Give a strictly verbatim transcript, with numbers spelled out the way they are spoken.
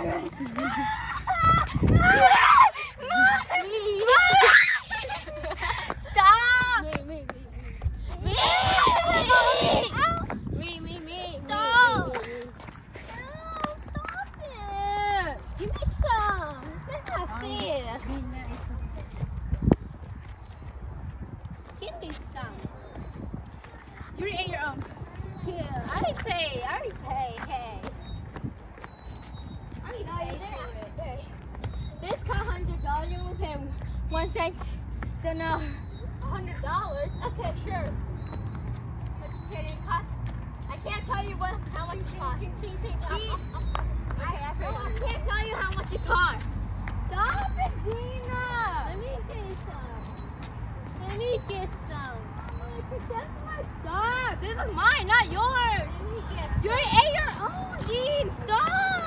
Stop! Me, me, me. Me! Me, me, me. Stop! Me, me, me. No, stop it! Give me some. That's not fair. Be nice. Give me some. You already ate your own. Yeah, I already paid. I already paid. Hey. I already No, paid you for it. didn't. This cost one hundred dollars. You will pay one cent. So no. one hundred dollars? Okay, sure. What's it cost? I can't tell you what how much it costs. See? Okay, I, I can't tell you how much it costs. Stop it, Dina! Let me get some. Let me get some. That's my stuff. This is mine, not yours. Let me get some. You already ate your own, Dean. Stop.